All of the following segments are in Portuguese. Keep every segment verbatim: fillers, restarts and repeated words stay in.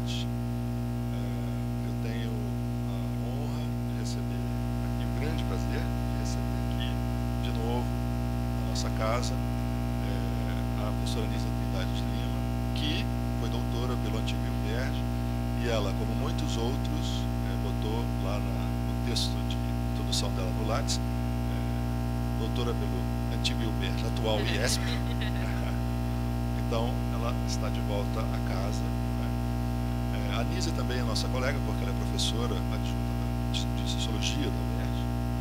seguinte. É, eu tenho a honra de receber aqui, o grande prazer de receber aqui, de novo, na nossa casa, é, a professora Anísia Trindade de Lima, que foi doutora pelo antigo UPERJ, e ela, como muitos outros, é, botou lá na, no texto de introdução dela no Lattes, é, doutora pelo antigo UPERJ, atual I E S P. Então, ela está de volta à casa. Né? É, a Anísia também é nossa colega, porque ela é professora adjunta de, de Sociologia da UERJ.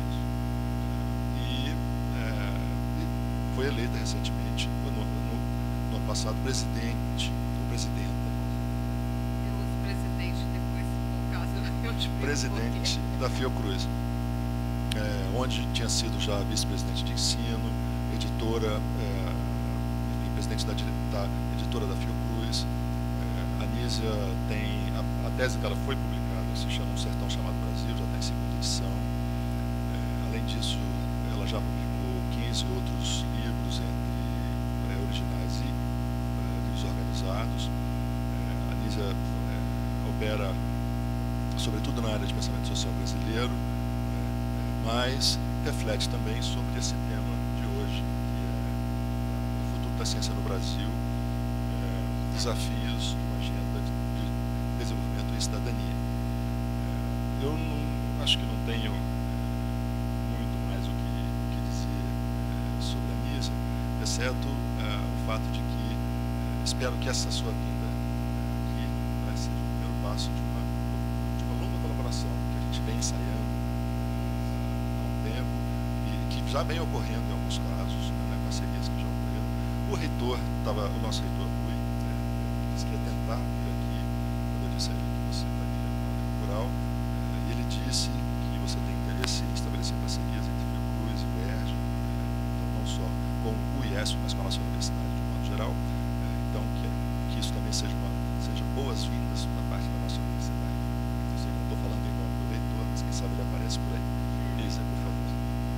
E, é, e foi eleita recentemente, no, no, no ano passado, presidente, ou presidenta. Eu uso presidente depois, por caso eu explico. Presidente da Fiocruz, é, onde tinha sido já vice-presidente de ensino, editora, é, enfim, presidente da, da editora da Fiocruz. É, a Anísia tem, a, a tese dela foi publicada, se chama Um Sertão Chamado Brasil, já está em segunda edição. É, além disso, ela já publicou quinze outros livros, entre é, originais e é, livros organizados. É, a Anísia é, opera sobretudo na área de pensamento social brasileiro, né, mas reflete também sobre esse tema de hoje, que é o futuro da ciência no Brasil, é, desafios de uma agenda de, de desenvolvimento e cidadania. É, eu não, acho que não tenho é, muito mais o que, o que dizer é, sobre a Anísia, exceto é, o fato de que é, espero que essa sua vinda aqui né, seja o primeiro passo de uma colaboração que a gente vem ensaiando uh, há um tempo e que já vem ocorrendo em alguns casos, né, parcerias que já ocorreram. O reitor, tava, o nosso reitor Rui, né, disse que ia tentar vir aqui, quando eu disse a ele que você estaria na Rural, uh, e ele disse que você tem interesse em estabelecer parcerias entre Fiocruz e UERJ, né, então não só com o I E S P, mas com a nossa universidade de modo geral, uh, então que, que isso também seja, uma, seja boas-vindas da parte da nossa universidade. Estou falando em nome do reitor, mas quem sabe ele aparece por aí. Isa, por favor.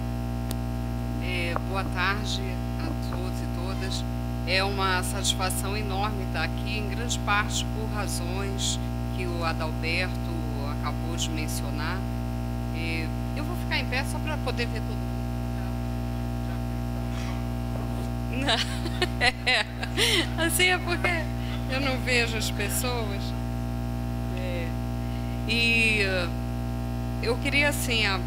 É, boa tarde a todos e todas. É uma satisfação enorme estar aqui, em grande parte por razões que o Adalberto acabou de mencionar. É, eu vou ficar em pé só para poder ver todo mundo. Já, já. Não. É, assim é porque eu não vejo as pessoas. E uh, eu queria, assim, a,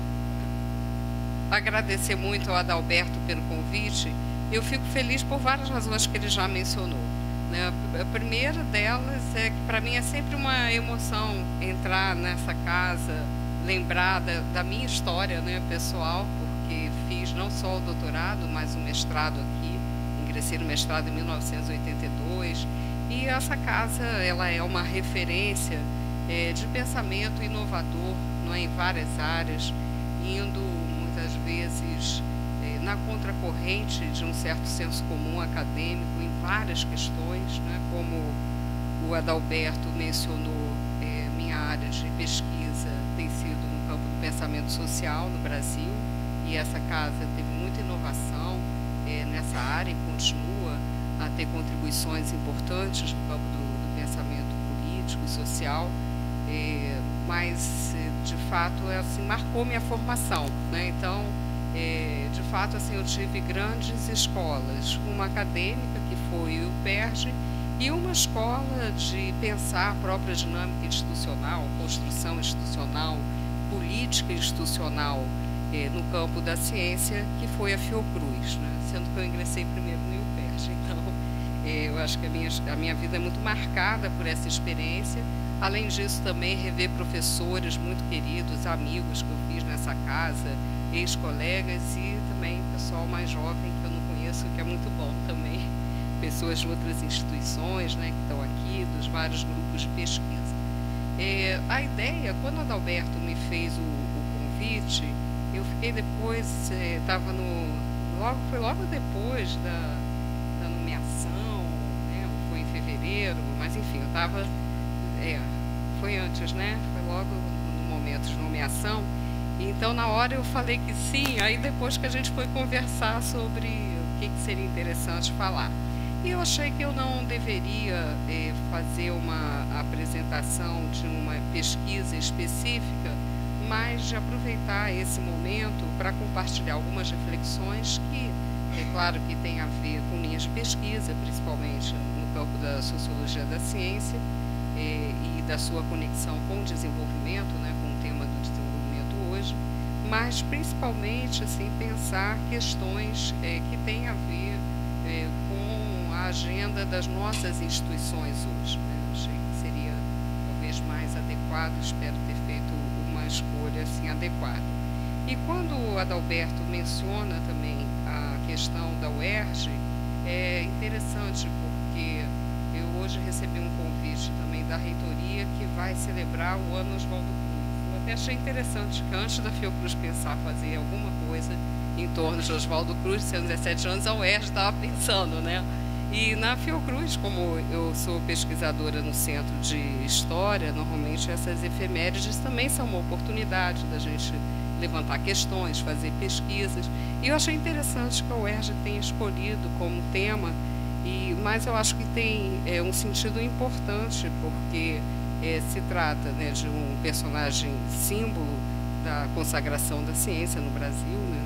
agradecer muito ao Adalberto pelo convite. Eu fico feliz por várias razões que ele já mencionou, né? A primeira delas é que, para mim, é sempre uma emoção entrar nessa casa, lembrar da, da minha história, né, pessoal, porque fiz não só o doutorado, mas o mestrado aqui. Ingressei no mestrado em mil novecentos e oitenta e dois. E essa casa, ela é uma referência É, de pensamento inovador, não é, em várias áreas, indo muitas vezes é, na contracorrente de um certo senso comum acadêmico em várias questões, né, como o Adalberto mencionou, é, minha área de pesquisa tem sido no campo do pensamento social no Brasil, e essa casa teve muita inovação é, nessa área e continua a ter contribuições importantes no campo do, do pensamento político e social. É, mas de fato assim marcou minha formação, né? Então é, de fato assim eu tive grandes escolas, uma acadêmica que foi o UPERJ e uma escola de pensar a própria dinâmica institucional, construção institucional, política institucional é, no campo da ciência, que foi a Fiocruz, né? Sendo que eu ingressei primeiro no UPERJ. Então é, eu acho que a minha, a minha vida é muito marcada por essa experiência. Além disso, também rever professores muito queridos, amigos que eu fiz nessa casa, ex-colegas e também pessoal mais jovem que eu não conheço, que é muito bom também. Pessoas de outras instituições, né, que estão aqui, dos vários grupos de pesquisa. É, a ideia, quando o Adalberto me fez o, o convite, eu fiquei depois, estava é, no... Logo, foi logo depois da, da nomeação, né, foi em fevereiro, mas enfim, eu estava... É, foi antes, né? Foi logo no momento de nomeação. Então, na hora eu falei que sim, aí depois que a gente foi conversar sobre o que, que seria interessante falar. E eu achei que eu não deveria eh, fazer uma apresentação de uma pesquisa específica, mas de aproveitar esse momento para compartilhar algumas reflexões que, é claro que tem a ver com linhas de pesquisa, principalmente no campo da sociologia da ciência eh, e da sua conexão com o desenvolvimento, né, com o tema do desenvolvimento hoje, mas principalmente assim, pensar questões eh, que têm a ver eh, com a agenda das nossas instituições hoje. Né? Eu achei que seria talvez mais adequado, espero ter feito uma escolha assim adequada. E quando o Adalberto menciona também a questão da U E R J, é interessante porque eu hoje recebi um convite também da reitoria que vai celebrar o ano Oswaldo Cruz. Eu até achei interessante que antes da Fiocruz pensar fazer alguma coisa em torno de Oswaldo Cruz, sendo dezessete anos, a U E R J estava pensando, né? E na Fiocruz, como eu sou pesquisadora no Centro de História, normalmente essas efemérides também são uma oportunidade da gente levantar questões, fazer pesquisas. E eu achei interessante que a U E R J tenha escolhido como tema, e, mas eu acho que tem é, um sentido importante, porque é, se trata, né, de um personagem símbolo da consagração da ciência no Brasil, né,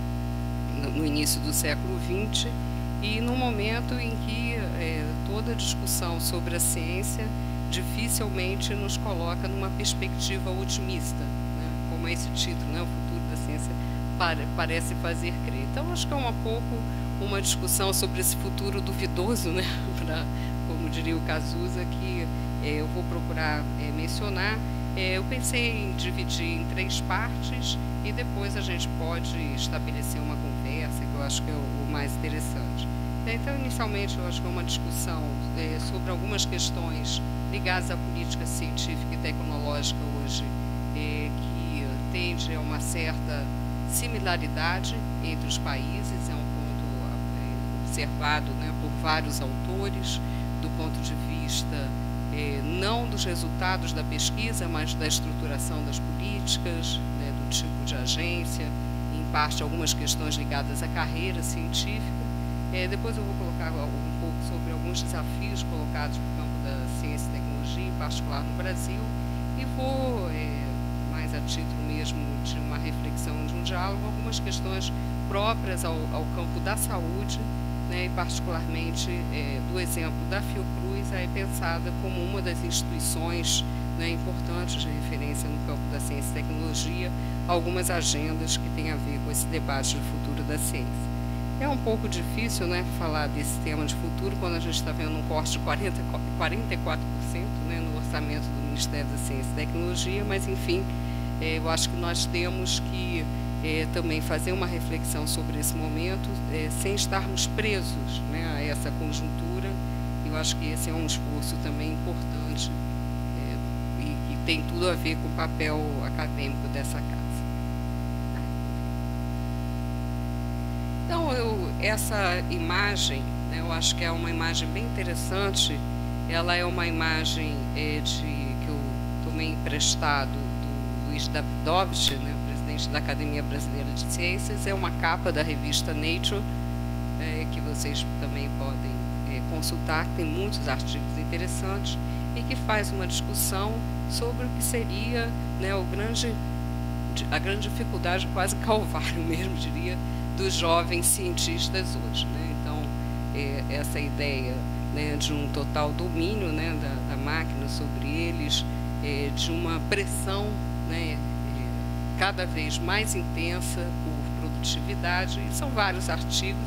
no, no início do século vinte, e no momento em que é, toda discussão sobre a ciência dificilmente nos coloca numa perspectiva otimista, né? Como é esse título, né? O futuro da ciência para, parece fazer crer. Então, acho que é um pouco uma discussão sobre esse futuro duvidoso, né? Pra, como diria o Cazuza, que é, eu vou procurar é, mencionar. É, eu pensei em dividir em três partes e depois a gente pode estabelecer uma conversa, que eu acho que é o, o mais interessante. Então, inicialmente, eu acho que é uma discussão é, sobre algumas questões ligadas à política científica e tecnológica hoje, é, que tende a uma certa similaridade entre os países, é um ponto é, observado, né, por vários autores, do ponto de vista é, não dos resultados da pesquisa, mas da estruturação das políticas, né, do tipo de agência, em parte algumas questões ligadas à carreira científica. É, depois eu vou colocar um pouco sobre alguns desafios colocados no campo da ciência e tecnologia, em particular no Brasil, e vou, é, mais a título mesmo de uma reflexão, de um diálogo, algumas questões próprias ao, ao campo da saúde, né, e particularmente é, do exemplo da Fiocruz, aí pensada como uma das instituições, né, importantes de referência no campo da ciência e tecnologia, algumas agendas que têm a ver com esse debate do futuro da ciência. É um pouco difícil, né, falar desse tema de futuro quando a gente está vendo um corte de quarenta, quarenta e quatro por cento, né, no orçamento do Ministério da Ciência e Tecnologia, mas, enfim, é, eu acho que nós temos que é, também fazer uma reflexão sobre esse momento, é, sem estarmos presos, né, a essa conjuntura. Eu acho que esse é um esforço também importante é, e que tem tudo a ver com o papel acadêmico dessa casa. Então, eu, essa imagem, né, eu acho que é uma imagem bem interessante. Ela é uma imagem é, de, que eu tomei emprestado do Luiz Davidovich, né, presidente da Academia Brasileira de Ciências. É uma capa da revista Nature, é, que vocês também podem é, consultar, que tem muitos artigos interessantes e que faz uma discussão sobre o que seria, né, o grande, a grande dificuldade, quase calvário mesmo, diria, dos jovens cientistas hoje, né? Então, é, essa ideia, né, de um total domínio, né, da, da máquina sobre eles, é, de uma pressão, né, é, cada vez mais intensa por produtividade, e são vários artigos.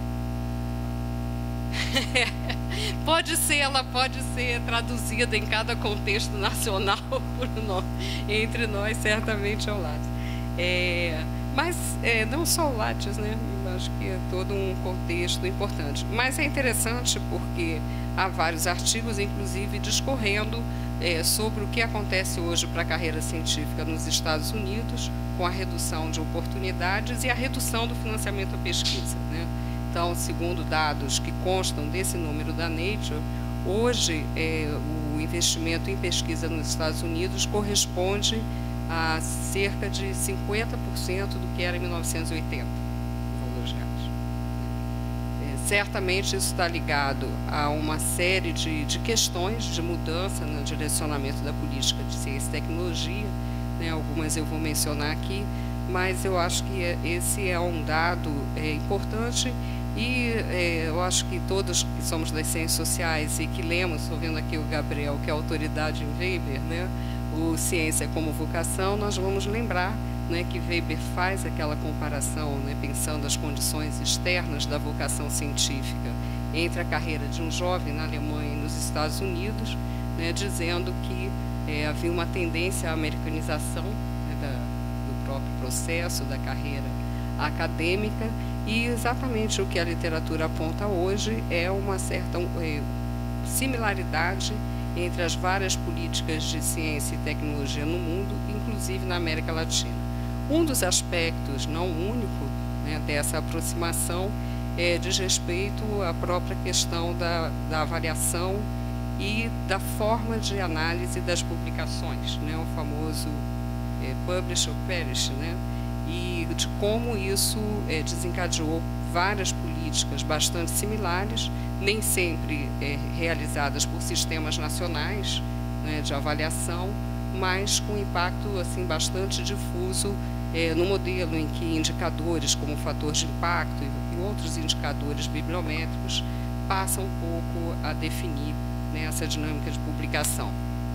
Pode ser, ela pode ser traduzida em cada contexto nacional por nós, entre nós, certamente ao lado. É, Mas é, não só o Lattes, né? Eu acho que é todo um contexto importante. Mas é interessante porque há vários artigos, inclusive, discorrendo é, sobre o que acontece hoje para a carreira científica nos Estados Unidos, com a redução de oportunidades e a redução do financiamento à pesquisa, né? Então, segundo dados que constam desse número da Nature, hoje é, o investimento em pesquisa nos Estados Unidos corresponde a cerca de cinquenta por cento do que era em mil novecentos e oitenta, em valores reais. É, Certamente isso está ligado a uma série de, de questões de mudança no direcionamento da política de ciência e tecnologia, né? Algumas eu vou mencionar aqui, mas eu acho que esse é um dado é, importante e é, eu acho que todos que somos das ciências sociais e que lemos, estou vendo aqui o Gabriel, que é autoridade em Weber, né? O Ciência como Vocação, nós vamos lembrar, né, que Weber faz aquela comparação, né, pensando as condições externas da vocação científica entre a carreira de um jovem na Alemanha e nos Estados Unidos, né, dizendo que é, havia uma tendência à americanização, né, da, do próprio processo da carreira acadêmica, e exatamente o que a literatura aponta hoje é uma certa é, similaridade entre as várias políticas de ciência e tecnologia no mundo, inclusive na América Latina. Um dos aspectos, não único, né, dessa aproximação é, diz respeito à própria questão da, da avaliação e da forma de análise das publicações, né, o famoso é, publish or perish, né, e de como isso é, desencadeou várias políticas bastante similares, nem sempre é, realizadas por sistemas nacionais, né, de avaliação, mas com impacto assim, bastante difuso é, no modelo em que indicadores como fator de impacto e, e outros indicadores bibliométricos passam um pouco a definir, né, essa dinâmica de publicação.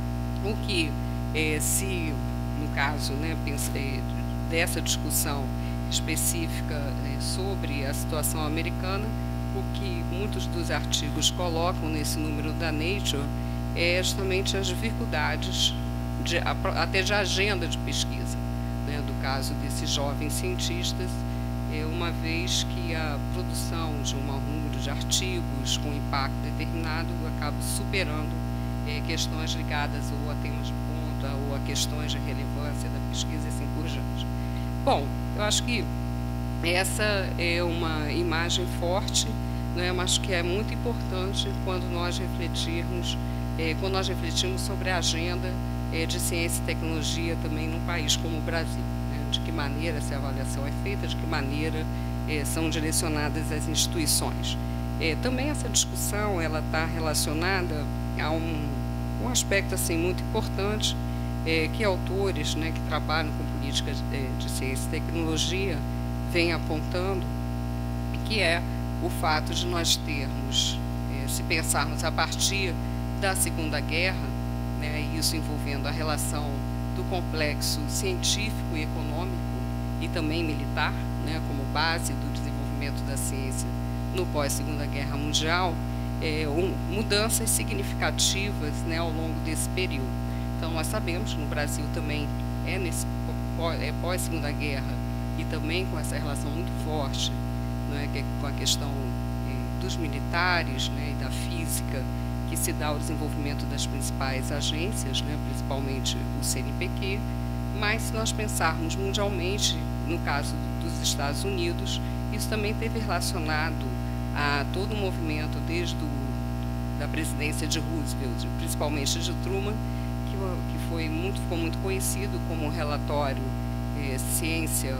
O que, é, se no caso, né, pensei, dessa discussão específica é, sobre a situação americana, o que muitos dos artigos colocam nesse número da Nature é justamente as dificuldades de, até de agenda de pesquisa, né, do caso desses jovens cientistas, é, uma vez que a produção de um número de artigos com impacto determinado acaba superando é, questões ligadas ou a temas de ponta ou a questões de relevância da pesquisa e assim por diante. Bom, eu acho que essa é uma imagem forte, né, mas que é muito importante quando nós refletirmos, é, quando nós refletimos sobre a agenda é, de ciência e tecnologia também num país como o Brasil, né, de que maneira essa avaliação é feita, de que maneira é, são direcionadas as instituições. É, também essa discussão ela está relacionada a um, um aspecto assim muito importante é, que autores, né, que trabalham com políticas de, de ciência e tecnologia vem apontando, que é o fato de nós termos, eh, se pensarmos a partir da Segunda Guerra, né, isso envolvendo a relação do complexo científico e econômico e também militar, né, como base do desenvolvimento da ciência no pós-Segunda Guerra Mundial, eh, um, mudanças significativas, né, ao longo desse período. Então, nós sabemos que no Brasil também é nesse é pós-Segunda Guerra e também com essa relação muito forte, né, que é com a questão eh, dos militares, né, e da física, que se dá ao desenvolvimento das principais agências, né, principalmente o C N P Q, mas se nós pensarmos mundialmente, no caso dos Estados Unidos, isso também teve relacionado a todo o movimento desde o, da presidência de Roosevelt, principalmente de Truman, que, que foi muito, ficou muito conhecido como o relatório eh, Ciência,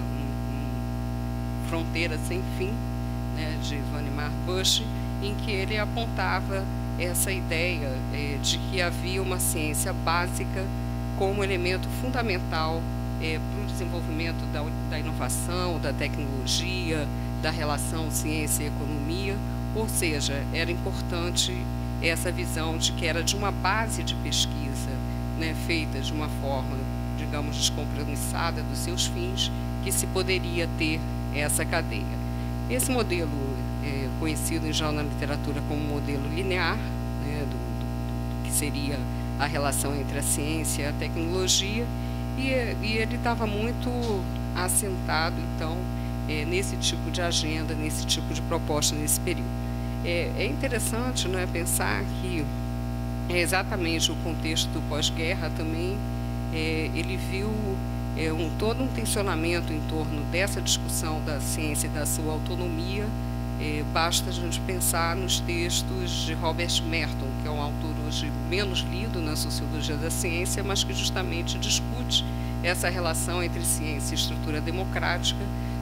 Fronteira Sem Fim, né, de Vannevar Bush, em que ele apontava essa ideia eh, de que havia uma ciência básica como elemento fundamental eh, para o desenvolvimento da, da inovação, da tecnologia, da relação ciência e economia, ou seja, era importante essa visão de que era de uma base de pesquisa, né, feita de uma forma, digamos, descompromissada dos seus fins, que se poderia ter essa cadeia. Esse modelo é conhecido em geral na literatura como modelo linear, né, do, do, do que seria a relação entre a ciência e a tecnologia, e, e ele estava muito assentado, então, é, nesse tipo de agenda, nesse tipo de proposta nesse período. É, é interessante, né, pensar que é exatamente o contexto do pós-guerra também, é, ele viu É um, todo um tensionamento em torno dessa discussão da ciência e da sua autonomia. É, basta a gente pensar nos textos de Robert Merton, que é um autor hoje menos lido na sociologia da ciência, mas que justamente discute essa relação entre ciência e estrutura democrática,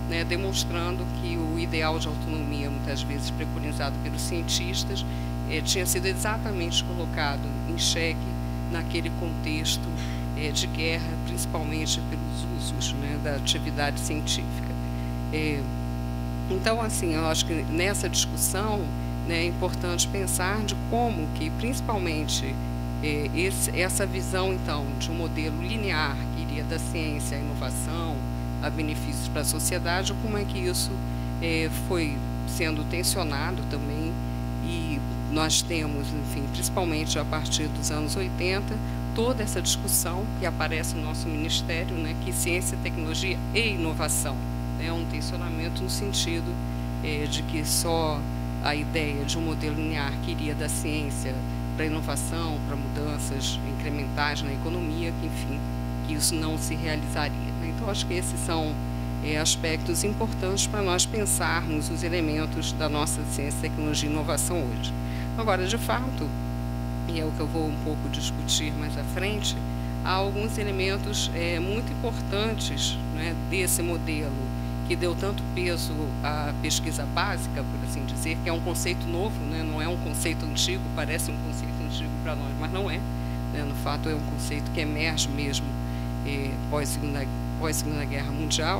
né, demonstrando que o ideal de autonomia, muitas vezes preconizado pelos cientistas, eh, tinha sido exatamente colocado em xeque naquele contexto eh, de guerra, principalmente pelos usos, né, da atividade científica. Eh, então, assim, eu acho que nessa discussão, né, é importante pensar de como que, principalmente, eh, esse, essa visão, então, de um modelo linear que iria da ciência à inovação, a benefícios para a sociedade, como é que isso eh, foi sendo tensionado também, e nós temos, enfim, principalmente a partir dos anos oitenta, toda essa discussão que aparece no nosso ministério, né, que ciência, tecnologia e inovação, é um tensionamento no sentido eh, de que só a ideia de um modelo linear que iria da ciência para a inovação, para mudanças incrementais na economia, que, enfim, que isso não se realizaria. Então, acho que esses são é, aspectos importantes para nós pensarmos os elementos da nossa ciência, tecnologia e inovação hoje. Agora, de fato, e é o que eu vou um pouco discutir mais à frente, há alguns elementos é, muito importantes, né, desse modelo que deu tanto peso à pesquisa básica, por assim dizer, que é um conceito novo, né, não é um conceito antigo, parece um conceito antigo para nós, mas não é. Né, no fato, é um conceito que emerge mesmo é, pós-segunda pós-segunda Guerra Mundial,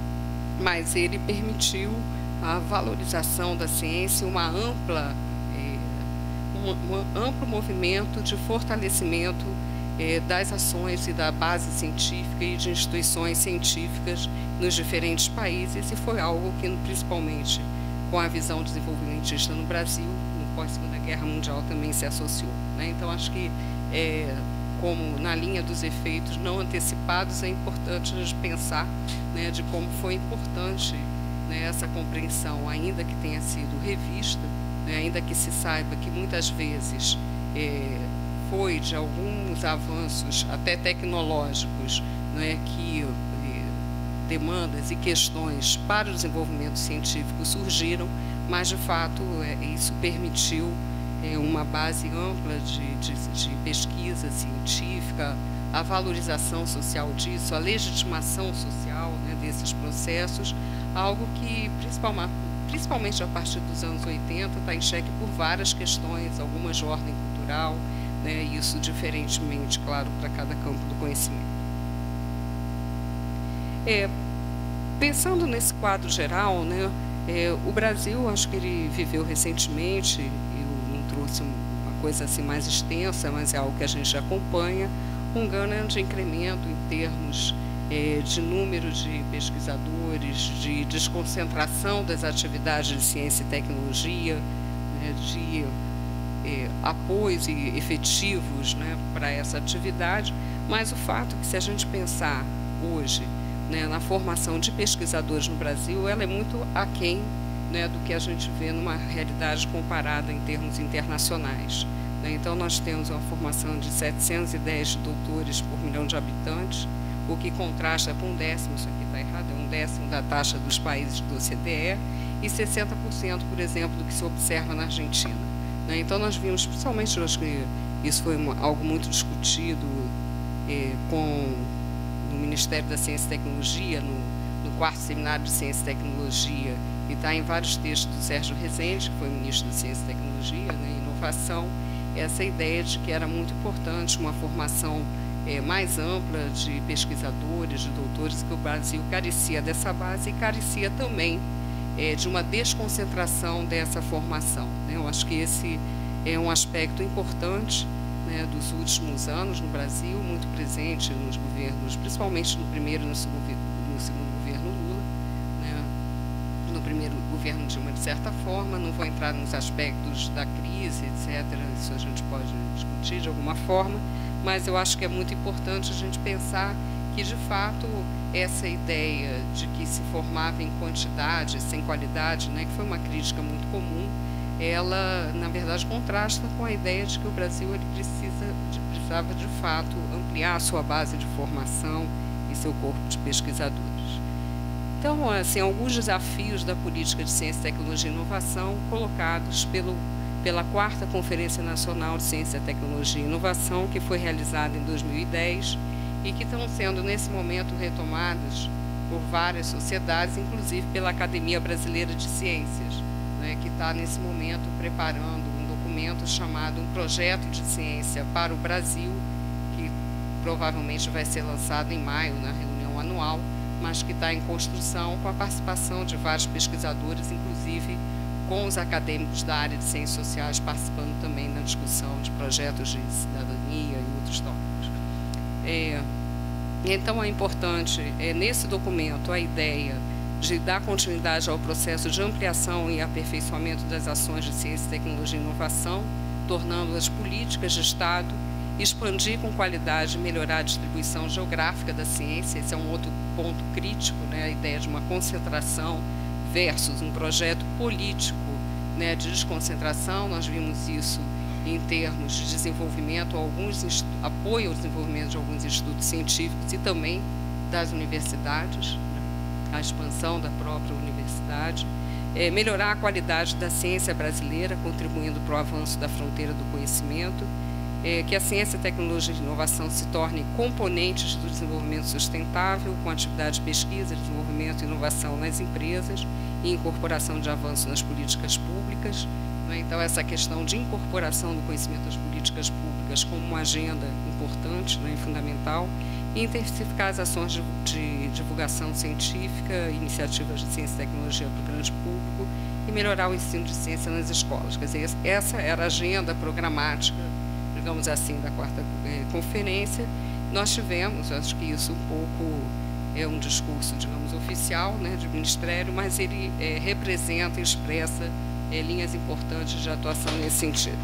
mas ele permitiu a valorização da ciência, uma ampla, é, um, um amplo movimento de fortalecimento é, das ações e da base científica e de instituições científicas nos diferentes países, e foi algo que, principalmente com a visão desenvolvimentista no Brasil, no pós-segunda Guerra Mundial, também se associou. Né? Então, acho que é, como na linha dos efeitos não antecipados, é importante a gente pensar, né, de como foi importante, né, essa compreensão, ainda que tenha sido revista, né, ainda que se saiba que muitas vezes é, foi de alguns avanços até tecnológicos, né, que é, demandas e questões para o desenvolvimento científico surgiram, mas de fato é, isso permitiu uma base ampla de, de, de pesquisa científica, a valorização social disso, a legitimação social, né, desses processos, algo que, principalmente, principalmente a partir dos anos oitenta, está em xeque por várias questões, algumas de ordem cultural, né, isso diferentemente, claro, para cada campo do conhecimento. É, pensando nesse quadro geral, né, é, o Brasil, acho que ele viveu recentemente, trouxe uma coisa assim mais extensa, mas é algo que a gente acompanha, um grande incremento em termos eh, de número de pesquisadores, de desconcentração das atividades de ciência e tecnologia, né, de eh, apoios efetivos, né, para essa atividade, mas o fato é que, se a gente pensar hoje, né, na formação de pesquisadores no Brasil, ela é muito aquém, né, do que a gente vê numa realidade comparada em termos internacionais. Né? Então, nós temos uma formação de setecentos e dez doutores por milhão de habitantes, o que contrasta com um décimo, isso aqui está errado, é um décimo da taxa dos países do O C D E, e sessenta por cento, por exemplo, do que se observa na Argentina. Né? Então, nós vimos, principalmente, eu acho que isso foi uma, algo muito discutido eh, com, no Ministério da Ciência e Tecnologia, no, no quarto Seminário de Ciência e Tecnologia, e está em vários textos do Sérgio Rezende, que foi ministro da Ciência e Tecnologia, né, e Inovação, essa ideia de que era muito importante uma formação é, mais ampla de pesquisadores, de doutores, que o Brasil carecia dessa base e carecia também é, de uma desconcentração dessa formação. Né? Eu acho que esse é um aspecto importante, né, dos últimos anos no Brasil, muito presente nos governos, principalmente no primeiro e no segundo, no segundo governo Lula, né, no primeiro governo Dilma, de certa forma. Não vou entrar nos aspectos da crise, etcétera, isso a gente pode discutir de alguma forma, mas eu acho que é muito importante a gente pensar que, de fato, essa ideia de que se formava em quantidade, sem qualidade, né, que foi uma crítica muito comum, ela, na verdade, contrasta com a ideia de que o Brasil ele precisa, de, precisava, de fato, ampliar a sua base de formação e seu corpo de pesquisadores. Então, assim, alguns desafios da política de ciência, tecnologia e inovação colocados pelo, pela quarta Conferência Nacional de Ciência, Tecnologia e Inovação, que foi realizada em dois mil e dez, e que estão sendo, nesse momento, retomados por várias sociedades, inclusive pela Academia Brasileira de Ciências, né, que está nesse momento preparando um documento chamado Um Projeto de Ciência para o Brasil, que provavelmente vai ser lançado em maio na reunião anual, mas que está em construção com a participação de vários pesquisadores, inclusive com os acadêmicos da área de ciências sociais participando também na discussão de projetos de cidadania e outros tópicos. É, então é importante, é, nesse documento, a ideia de dar continuidade ao processo de ampliação e aperfeiçoamento das ações de ciência, tecnologia e inovação, tornando-as políticas de Estado, expandir com qualidade e melhorar a distribuição geográfica da ciência. Esse é um outro ponto crítico, né, a ideia de uma concentração versus um projeto político, né, de desconcentração. Nós vimos isso em termos de desenvolvimento, alguns apoio ao desenvolvimento de alguns institutos científicos e também das universidades, né, a expansão da própria universidade, é, melhorar a qualidade da ciência brasileira, contribuindo para o avanço da fronteira do conhecimento, é, que a ciência, tecnologia e inovação se tornem componentes do desenvolvimento sustentável, com atividade de pesquisa, desenvolvimento e inovação nas empresas e incorporação de avanço nas políticas públicas. Né? Então, essa questão de incorporação do conhecimento das políticas públicas como uma agenda importante, né, e fundamental, e intensificar as ações de, de divulgação científica, iniciativas de ciência e tecnologia para o grande público e melhorar o ensino de ciência nas escolas. Quer dizer, essa era a agenda programática, digamos assim, da quarta eh, conferência. Nós tivemos, acho que isso um pouco é um discurso, digamos, oficial, né, de ministério, mas ele eh, representa e expressa eh, linhas importantes de atuação nesse sentido.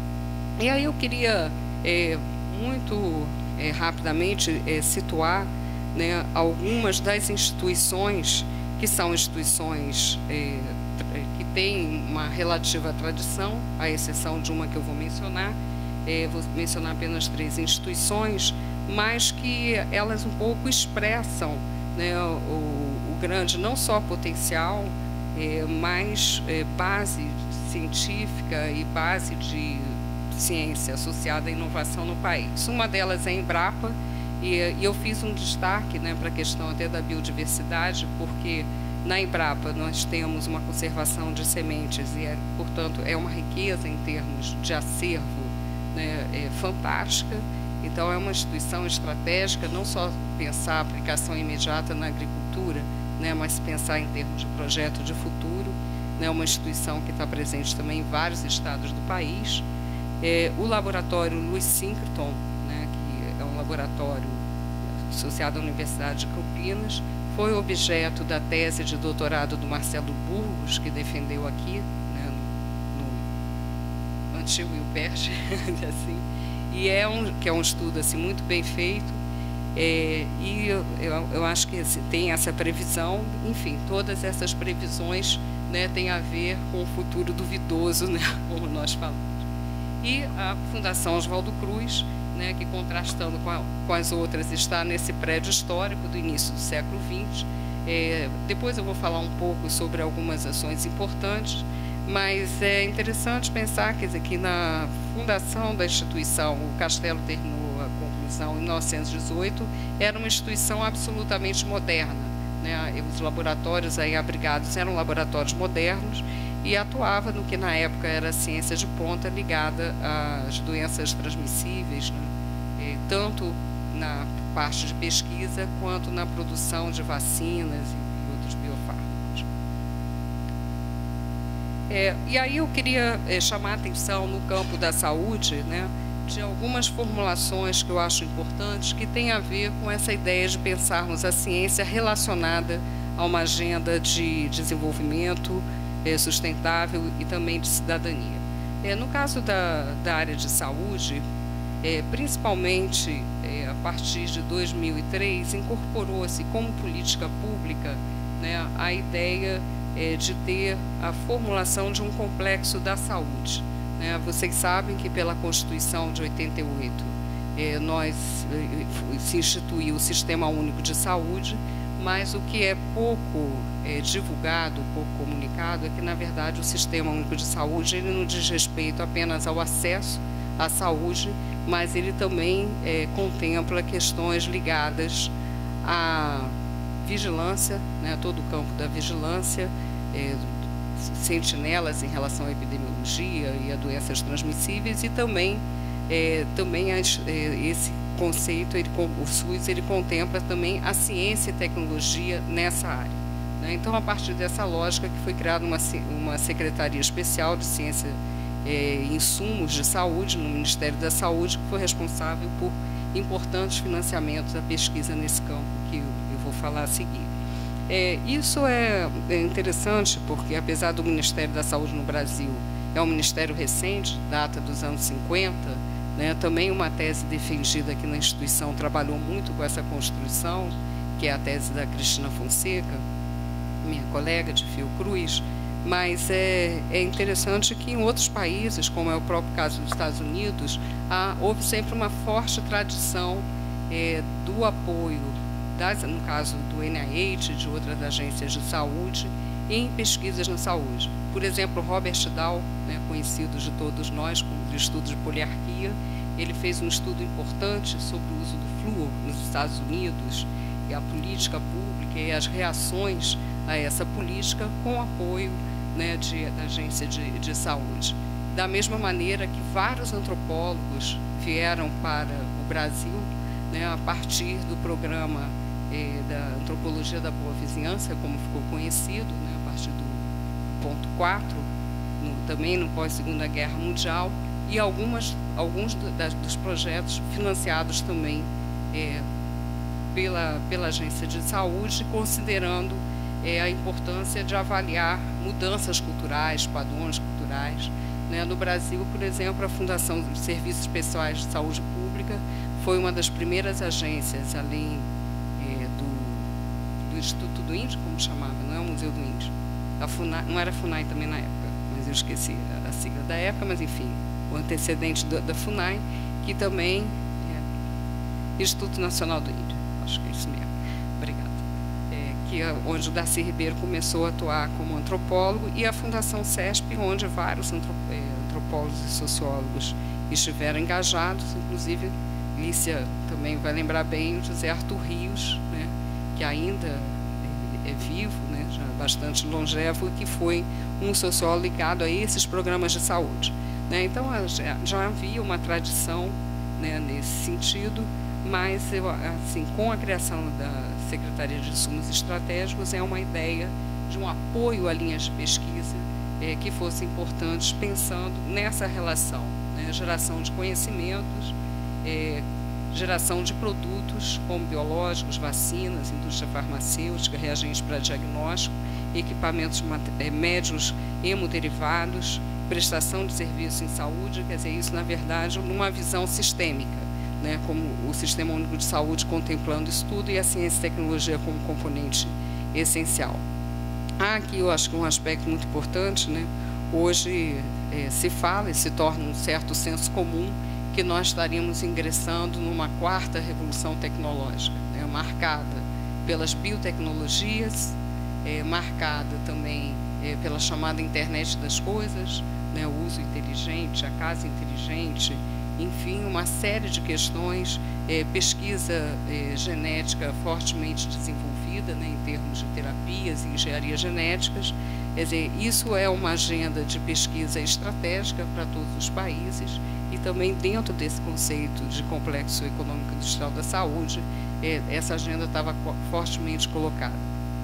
E aí eu queria eh, muito eh, rapidamente eh, situar, né, algumas das instituições que são instituições eh, que têm uma relativa tradição, à exceção de uma que eu vou mencionar. É, vou mencionar apenas três instituições, mas que elas um pouco expressam, né, o, o grande, não só potencial, é, mas é, base científica e base de ciência associada à inovação no país. Uma delas é a Embrapa, e, e eu fiz um destaque, né, para a questão até da biodiversidade, porque na Embrapa nós temos uma conservação de sementes e, é, portanto, é uma riqueza em termos de acervo, né, é fantástica. Então é uma instituição estratégica, não só pensar a aplicação imediata na agricultura, né, mas pensar em termos de projeto de futuro, né, uma instituição que está presente também em vários estados do país. É, o laboratório Louis Sinckerton, né, que é um laboratório associado à Universidade de Campinas, foi objeto da tese de doutorado do Marcelo Burgos, que defendeu aqui, antigo e o perde, assim, e é um que é um estudo assim muito bem feito, é, e eu, eu, eu acho que assim, tem essa previsão, enfim, todas essas previsões, né, têm a ver com o futuro duvidoso, né, como nós falamos. E a Fundação Oswaldo Cruz, né, que contrastando com, a, com as outras está nesse prédio histórico do início do século vinte. É, depois eu vou falar um pouco sobre algumas ações importantes. Mas é interessante pensar que, que na fundação da instituição, o Castelo terminou a conclusão em mil novecentos e dezoito, era uma instituição absolutamente moderna, né? Os laboratórios aí abrigados eram laboratórios modernos e atuava no que na época era ciência de ponta ligada às doenças transmissíveis, né? E tanto na parte de pesquisa quanto na produção de vacinas e outros biofármacos. É, e aí eu queria é, chamar a atenção no campo da saúde, né, de algumas formulações que eu acho importantes, que tem a ver com essa ideia de pensarmos a ciência relacionada a uma agenda de desenvolvimento é, sustentável e também de cidadania. É, no caso da, da área de saúde, é, principalmente é, a partir de dois mil e três, incorporou-se como política pública, né, a ideia É, de ter a formulação de um complexo da saúde. Né? Vocês sabem que pela Constituição de oitenta e oito é, nós é, se instituiu o Sistema Único de Saúde, mas o que é pouco é, divulgado, pouco comunicado, é que na verdade o Sistema Único de Saúde ele não diz respeito apenas ao acesso à saúde, mas ele também é, contempla questões ligadas a vigilância, né, todo o campo da vigilância, é, sentinelas em relação à epidemiologia e a doenças transmissíveis, e também, é, também as, é, esse conceito, ele, o SUS, ele contempla também a ciência e tecnologia nessa área. Né? Então, a partir dessa lógica que foi criada uma, uma Secretaria Especial de Ciência e é, Insumos de Saúde, no Ministério da Saúde, que foi responsável por importantes financiamentos da pesquisa nesse campo, que eu, eu vou falar a seguir. É, isso é, é interessante porque, apesar do Ministério da Saúde no Brasil, é um ministério recente, data dos anos cinquenta, né, também uma tese defendida aqui na instituição trabalhou muito com essa construção, que é a tese da Cristina Fonseca, minha colega de Fiocruz, mas é, é interessante que em outros países, como é o próprio caso dos Estados Unidos, há, houve sempre uma forte tradição é, do apoio, das, no caso do N I H e de outras agências de saúde, em pesquisas na saúde. Por exemplo, Robert Dahl, né, conhecido de todos nós com o estudo de poliarquia, ele fez um estudo importante sobre o uso do flúor nos Estados Unidos, e a política pública e as reações a essa política com apoio, né, de, da agência de, de saúde. Da mesma maneira que vários antropólogos vieram para o Brasil, né, a partir do programa eh, da Antropologia da Boa Vizinhança, como ficou conhecido, né, a partir do ponto quatro, no, também no pós-Segunda Guerra Mundial, e algumas, alguns do, das, dos projetos financiados também eh, pela, pela agência de saúde, considerando É a importância de avaliar mudanças culturais, padrões culturais. Né? No Brasil, por exemplo, a Fundação de Serviços Pessoais de Saúde Pública foi uma das primeiras agências, além é, do, do Instituto do Índio, como chamava, não é o Museu do Índio. A FUNAI, não era a FUNAI também na época, mas eu esqueci a sigla da época, mas enfim, o antecedente da, da FUNAI, que também é Instituto Nacional do Índio, acho que é isso mesmo. Obrigada. Que, onde o Darcy Ribeiro começou a atuar como antropólogo, e a Fundação CESP, onde vários antropólogos e sociólogos estiveram engajados, inclusive Lícia também vai lembrar bem o José Arthur Rios, né, que ainda é vivo, né, já bastante longevo, e que foi um sociólogo ligado a esses programas de saúde. Né. Então, já, já havia uma tradição, né, nesse sentido, mas, eu, assim, com a criação da Secretaria de Insumos Estratégicos, é uma ideia de um apoio a linhas de pesquisa é, que fossem importantes, pensando nessa relação, né, geração de conhecimentos, é, geração de produtos como biológicos, vacinas, indústria farmacêutica, reagentes para diagnóstico, equipamentos é, médicos hemoderivados, prestação de serviços em saúde, quer dizer, isso, na verdade, numa visão sistêmica. Né, como o Sistema Único de Saúde contemplando isso tudo, e a ciência e tecnologia como componente essencial. Há aqui, eu acho que um aspecto muito importante, né, hoje é, se fala e se torna um certo senso comum que nós estaríamos ingressando numa quarta revolução tecnológica, né, marcada pelas biotecnologias, é, marcada também é, pela chamada internet das coisas, né, o uso inteligente, a casa inteligente, enfim, uma série de questões, é, pesquisa é, genética fortemente desenvolvida, né, em termos de terapias e engenharia genéticas. Quer dizer, isso é uma agenda de pesquisa estratégica para todos os países, e também dentro desse conceito de complexo econômico industrial da saúde, é, essa agenda estava fortemente colocada.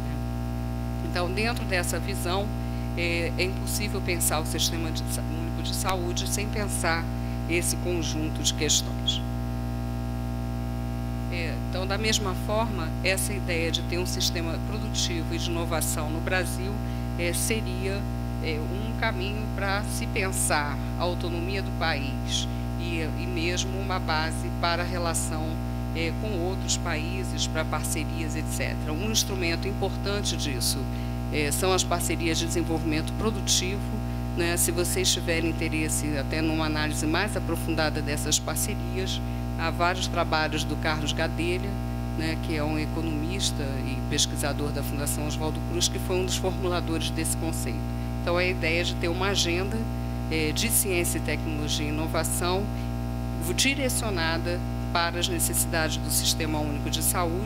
Então, dentro dessa visão, é, é impossível pensar o Sistema de, Único de Saúde sem pensar esse conjunto de questões. É, então, da mesma forma, essa ideia de ter um sistema produtivo e de inovação no Brasil é, seria é, um caminho para se pensar a autonomia do país e, e mesmo uma base para a relação é, com outros países, para parcerias, etcétera. Um instrumento importante disso é, são as parcerias de desenvolvimento produtivo. Né, se vocês tiverem interesse até numa análise mais aprofundada dessas parcerias, há vários trabalhos do Carlos Gadelha, né, que é um economista e pesquisador da Fundação Oswaldo Cruz, que foi um dos formuladores desse conceito. Então, a ideia de ter uma agenda é, de ciência, tecnologia e inovação direcionada para as necessidades do Sistema Único de Saúde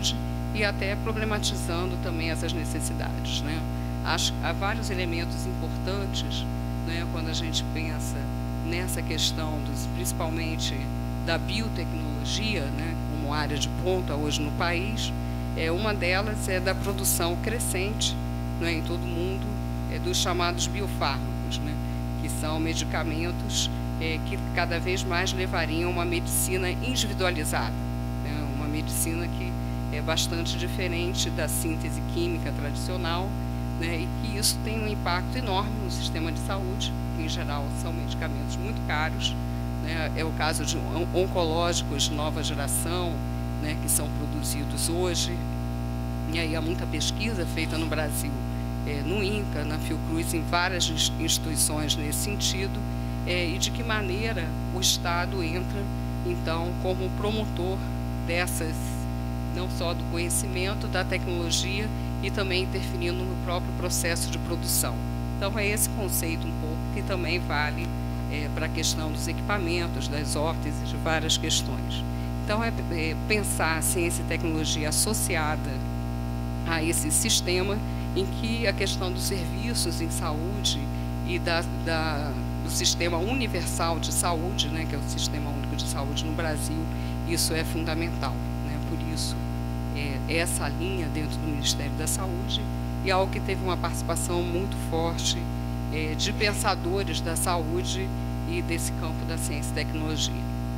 e até problematizando também essas necessidades, né? Acho que há vários elementos importantes, né, quando a gente pensa nessa questão, dos, principalmente da biotecnologia, né, como área de ponta hoje no país. É, uma delas é da produção crescente, né, em todo o mundo, é, dos chamados biofármacos, né, que são medicamentos é, que cada vez mais levariam uma medicina individualizada, né, uma medicina que é bastante diferente da síntese química tradicional, né, e que isso tem um impacto enorme no sistema de saúde, que em geral são medicamentos muito caros, né, é o caso de oncológicos de nova geração, né, que são produzidos hoje, e aí há muita pesquisa feita no Brasil, é, no INCA, na Fiocruz, em várias instituições nesse sentido, é, e de que maneira o Estado entra, então, como promotor dessas, não só do conhecimento, da tecnologia, e também interferindo no próprio processo de produção. Então, é esse conceito um pouco que também vale é, para a questão dos equipamentos, das órteses, de várias questões. Então, é, é pensar a ciência e tecnologia associada a esse sistema em que a questão dos serviços em saúde e da, da, do sistema universal de saúde, né, que é o Sistema Único de Saúde no Brasil, isso é fundamental, né? Por isso, é, essa linha dentro do Ministério da Saúde e algo que teve uma participação muito forte é, de pensadores da saúde e desse campo da ciência e tecnologia.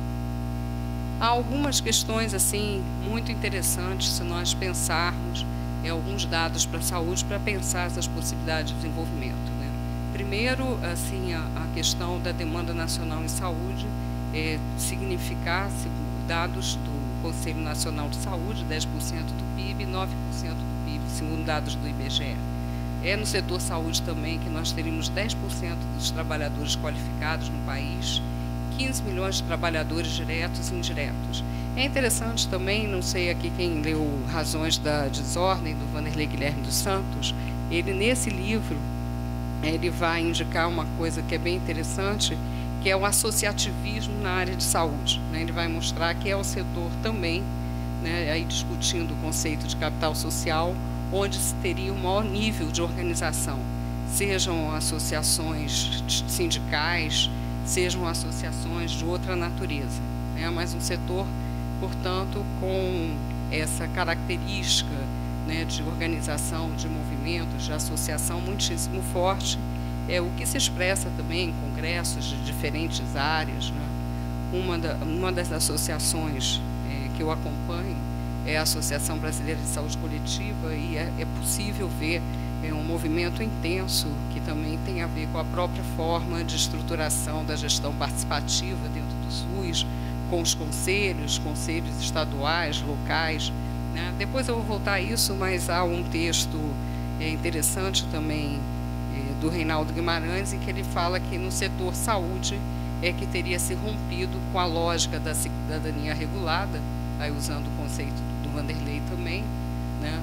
Há algumas questões assim muito interessantes se nós pensarmos é, alguns dados para a saúde para pensar essas possibilidades de desenvolvimento, né? Primeiro, assim, a, a questão da demanda nacional em saúde é, significar dados do Conselho Nacional de Saúde, dez por cento do P I B, nove por cento do P I B, segundo dados do I B G E. É no setor saúde também que nós teríamos dez por cento dos trabalhadores qualificados no país, quinze milhões de trabalhadores diretos e indiretos. É interessante também, não sei aqui quem leu Razões da Desordem, do Vanderlei Guilherme dos Santos, ele nesse livro, ele vai indicar uma coisa que é bem interessante, que é o associativismo na área de saúde, né? Ele vai mostrar que é o setor também, né, aí discutindo o conceito de capital social, onde se teria um maior nível de organização, sejam associações sindicais, sejam associações de outra natureza, né? Mas um setor, portanto, com essa característica, né, de organização, de movimentos, de associação muitíssimo forte, é o que se expressa também em congressos de diferentes áreas, né? Uma, da, uma das associações é, que eu acompanho é a Associação Brasileira de Saúde Coletiva, e é, é possível ver é, um movimento intenso que também tem a ver com a própria forma de estruturação da gestão participativa dentro do SUS, com os conselhos, conselhos estaduais, locais, né? Depois eu vou voltar a isso, mas há um texto é, interessante também é, do Reinaldo Guimarães, em que ele fala que no setor saúde é que teria se rompido com a lógica da cidadania regulada, aí usando o conceito do Vanderlei também, né?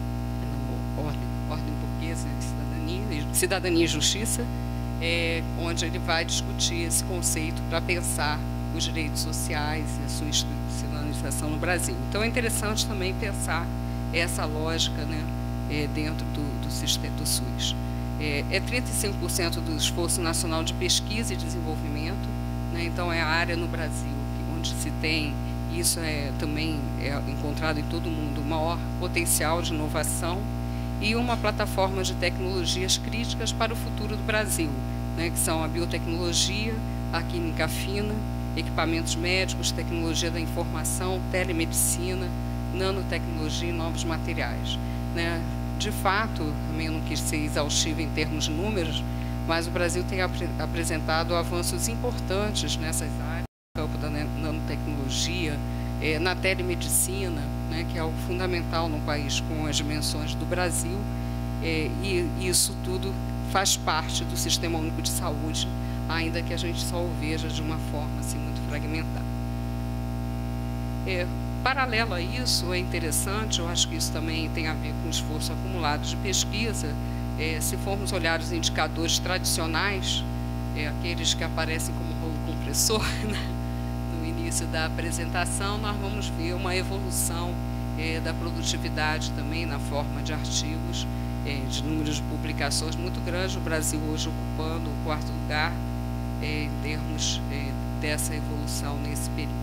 No ordem, ordem burguesa de cidadania, cidadania e justiça, é, onde ele vai discutir esse conceito para pensar os direitos sociais e a sua institucionalização no Brasil. Então é interessante também pensar essa lógica, né, é, dentro do, do sistema do SUS. É, é trinta e cinco por cento do esforço nacional de pesquisa e desenvolvimento, né, então é a área no Brasil onde se tem, isso é também é encontrado em todo o mundo, o maior potencial de inovação e uma plataforma de tecnologias críticas para o futuro do Brasil, né, que são a biotecnologia, a química fina, equipamentos médicos, tecnologia da informação, telemedicina, nanotecnologia e novos materiais, né? De fato, também eu não quis ser exaustivo em termos de números, mas o Brasil tem ap apresentado avanços importantes nessas áreas, no campo da nanotecnologia, é, na telemedicina, né, que é algo fundamental no país com as dimensões do Brasil, é, e isso tudo faz parte do Sistema Único de Saúde, ainda que a gente só o veja de uma forma assim, muito fragmentada. É, paralelo a isso, é interessante, eu acho que isso também tem a ver com o esforço acumulado de pesquisa, é, se formos olhar os indicadores tradicionais, é, aqueles que aparecem como rolo compressor, né, no início da apresentação, nós vamos ver uma evolução é, da produtividade também na forma de artigos, é, de números de publicações muito grande, o Brasil hoje ocupando o quarto lugar é, em termos é, dessa evolução nesse período.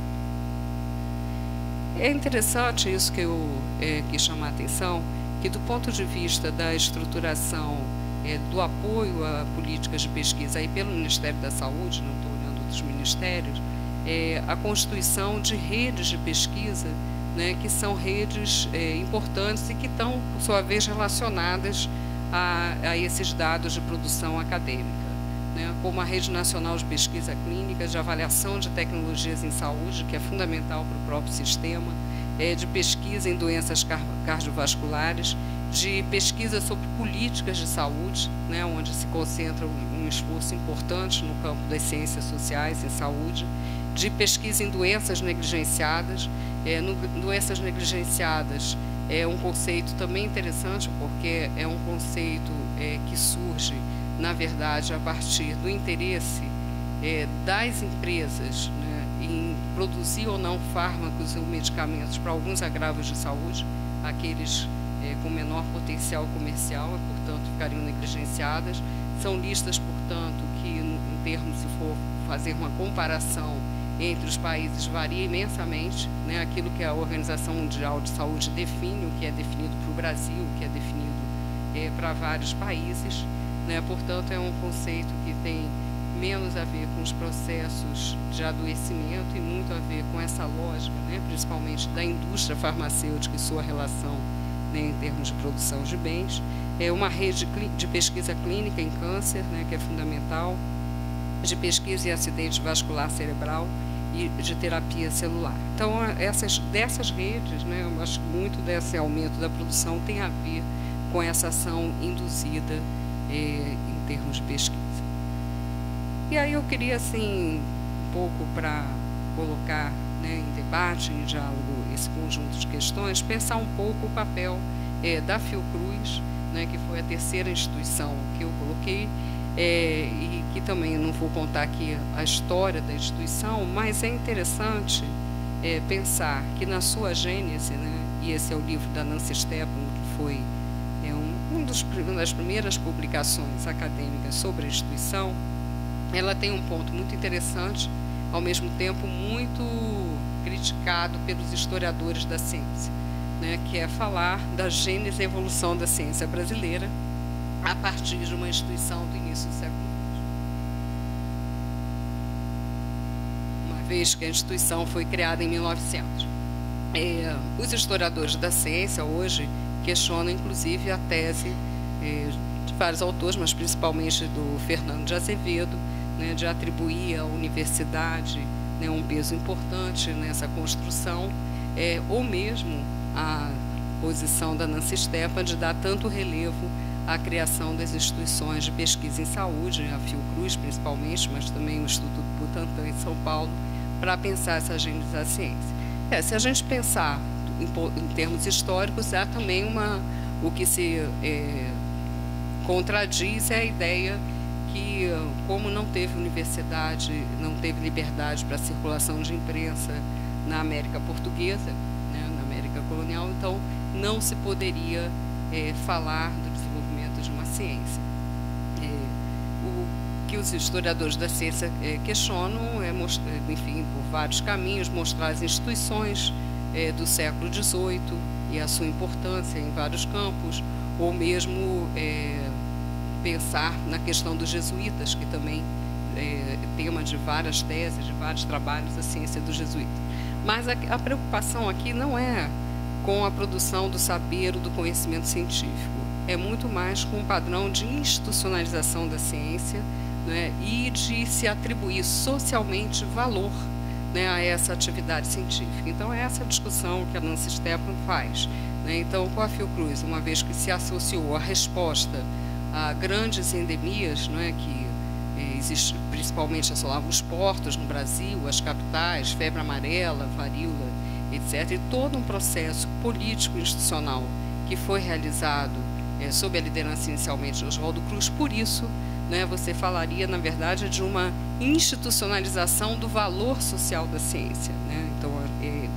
É interessante isso que eu é, quis chamar a atenção, que do ponto de vista da estruturação é, do apoio a políticas de pesquisa aí pelo Ministério da Saúde, não estou olhando outros ministérios, é, a constituição de redes de pesquisa, né, que são redes é, importantes e que estão, por sua vez, relacionadas a, a esses dados de produção acadêmica, né, como a Rede Nacional de Pesquisa Clínica, de Avaliação de Tecnologias em Saúde, que é fundamental para o próprio sistema, é, de pesquisa em doenças car cardiovasculares, de pesquisa sobre políticas de saúde, né, onde se concentra um, um esforço importante no campo das ciências sociais em saúde, de pesquisa em doenças negligenciadas. É, no, doenças negligenciadas é um conceito também interessante, porque é um conceito é, que surge, na verdade, a partir do interesse é, das empresas, né, em produzir ou não fármacos ou medicamentos para alguns agravos de saúde, aqueles é, com menor potencial comercial e, portanto, ficariam negligenciadas. São listas, portanto, que, em termos, se for fazer uma comparação entre os países, varia imensamente, né? Aquilo que a Organização Mundial de Saúde define, o que é definido para o Brasil, o que é definido é, para vários países, né? Portanto, é um conceito que tem menos a ver com os processos de adoecimento e muito a ver com essa lógica, né? Principalmente da indústria farmacêutica e sua relação, né, em termos de produção de bens. É uma rede de pesquisa clínica em câncer, né, que é fundamental, de pesquisa em acidente vascular cerebral e de terapia celular. Então, essas, dessas redes, né, eu acho que muito desse aumento da produção tem a ver com essa ação induzida eh, em termos de pesquisa. E aí eu queria, assim, um pouco para colocar, né, em debate, em diálogo, esse conjunto de questões, pensar um pouco o papel eh, da Fiocruz, né, que foi a terceira instituição que eu coloquei, É, e que também não vou contar aqui a história da instituição, mas é interessante é, pensar que na sua gênese, né, e esse é o livro da Nancy Stepan, que foi é, um, um dos, uma das primeiras publicações acadêmicas sobre a instituição, ela tem um ponto muito interessante, ao mesmo tempo muito criticado pelos historiadores da ciência, né, que é falar da gênese e evolução da ciência brasileira a partir de uma instituição do início do século vinte. Uma vez que a instituição foi criada em mil e novecentos. É, os historiadores da ciência hoje questionam, inclusive, a tese é, de vários autores, mas principalmente do Fernando de Azevedo, né, de atribuir à universidade, né, um peso importante nessa construção, é, ou mesmo a posição da Nancy Stepan de dar tanto relevo à criação das instituições de pesquisa em saúde, a Fiocruz principalmente, mas também o Instituto Butantan em São Paulo, para pensar essa gênese da ciência. É, se a gente pensar em, em termos históricos, há também uma, o que se é, contradiz é a ideia que, como não teve universidade, não teve liberdade para a circulação de imprensa na América Portuguesa, né, na América colonial, então não se poderia é, falar do desenvolvimento de uma ciência. É, o que os historiadores da ciência é, questionam é, mostrar, enfim, por vários caminhos, mostrar as instituições é, do século dezoito e a sua importância em vários campos, ou mesmo é, pensar na questão dos jesuítas, que também é tema de várias teses, de vários trabalhos, a ciência dos jesuítas. Mas a, a preocupação aqui não é com a produção do saber ou do conhecimento científico, é muito mais com o padrão de institucionalização da ciência, né, e de se atribuir socialmente valor, né, a essa atividade científica. Então, é essa discussão que a Nancy Stepan faz, né? Então, com a Fiocruz, uma vez que se associou a resposta a grandes endemias, né, que eh, existe, principalmente assolavam os portos no Brasil, as capitais, febre amarela, varíola, etcétera, e todo um processo político institucional que foi realizado é, sob a liderança inicialmente de Oswaldo Cruz. Por isso, né, você falaria, na verdade, de uma institucionalização do valor social da ciência, né? Então, é,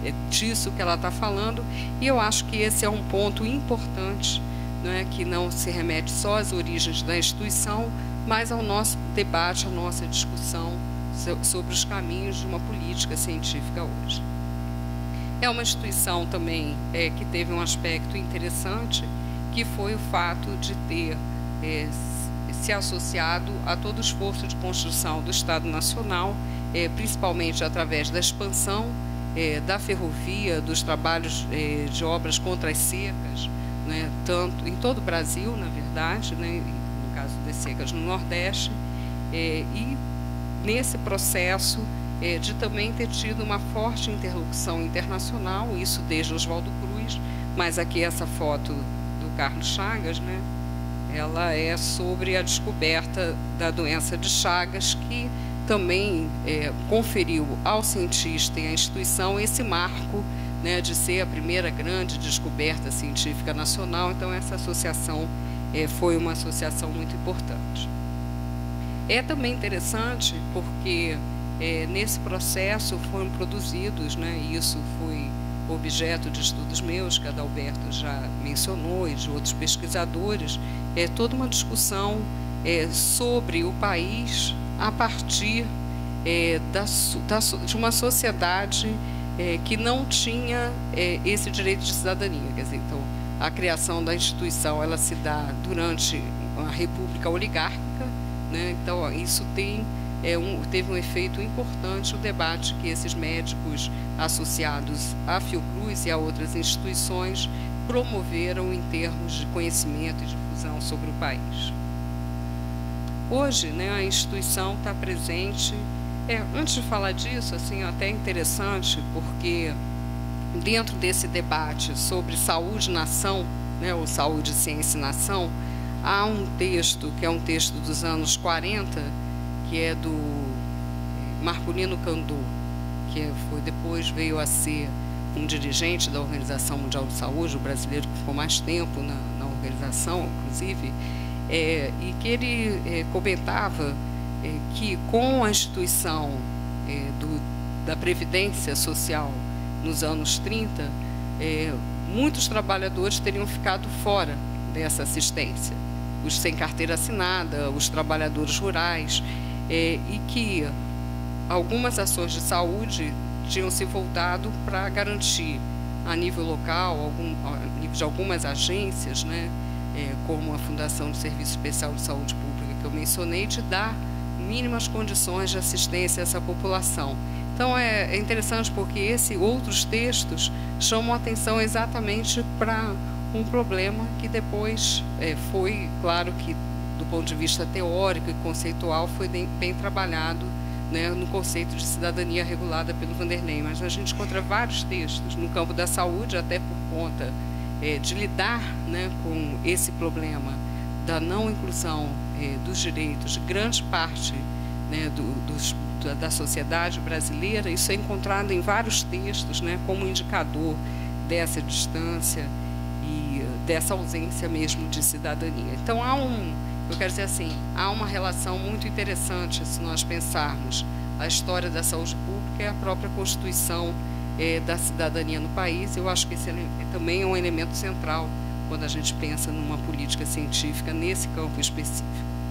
é disso que ela está falando, e eu acho que esse é um ponto importante, não é, que não se remete só às origens da instituição, mas ao nosso debate, à nossa discussão sobre os caminhos de uma política científica hoje. É uma instituição também é, que teve um aspecto interessante, que foi o fato de ter é, se associado a todo o esforço de construção do Estado Nacional, é, principalmente através da expansão é, da ferrovia, dos trabalhos é, de obras contra as secas, né, tanto em todo o Brasil, na verdade, né, no caso das secas no Nordeste, é, e nesse processo é, de também ter tido uma forte interlocução internacional, isso desde Oswaldo Cruz, mas aqui essa foto do Carlos Chagas, né, ela é sobre a descoberta da doença de Chagas, que também é, conferiu ao cientista e à instituição esse marco, né, de ser a primeira grande descoberta científica nacional. Então, essa associação é, foi uma associação muito importante. É também interessante porque é, nesse processo foram produzidos, né, e isso foi objeto de estudos meus, que a Adalberto já mencionou, e de outros pesquisadores, é toda uma discussão é, sobre o país a partir é, da, da, de uma sociedade é, que não tinha é, esse direito de cidadania. Quer dizer, então, a criação da instituição ela se dá durante a República Oligárquica, né? Então, isso tem, é, um, teve um efeito importante o debate que esses médicos associados à Fiocruz e a outras instituições promoveram em termos de conhecimento e difusão sobre o país. Hoje, né, a instituição está presente. É, antes de falar disso, assim, até interessante, porque dentro desse debate sobre saúde-nação, né, ou saúde, ciência e nação, há um texto, que é um texto dos anos quarenta, que é do Marculino Candor, que foi, depois veio a ser um dirigente da Organização Mundial de Saúde, o brasileiro que ficou mais tempo na, na organização, inclusive, é, e que ele é, comentava é, que com a instituição é, do, da Previdência Social nos anos trinta, é, muitos trabalhadores teriam ficado fora dessa assistência, os sem carteira assinada, os trabalhadores rurais, é, e que algumas ações de saúde tinham se voltado para garantir a nível local, algum, a nível de algumas agências, né, é, como a Fundação de Serviço Especial de Saúde Pública que eu mencionei, de dar mínimas condições de assistência a essa população. Então é, é interessante porque esses outros textos chamam a atenção exatamente para um problema que depois é, foi, claro que do ponto de vista teórico e conceitual, foi bem, bem trabalhado, né, no conceito de cidadania regulada pelo Vanderlei, mas a gente encontra vários textos no campo da saúde, até por conta é, de lidar, né, com esse problema da não inclusão é, dos direitos de grande parte, né, do, dos, da sociedade brasileira. Isso é encontrado em vários textos, né, como indicador dessa distância e dessa ausência mesmo de cidadania. Então, há um... Eu quero dizer assim, há uma relação muito interessante se nós pensarmos a história da saúde pública e a própria constituição é, da cidadania no país. Eu acho que esse é, também é um elemento central quando a gente pensa numa política científica nesse campo específico.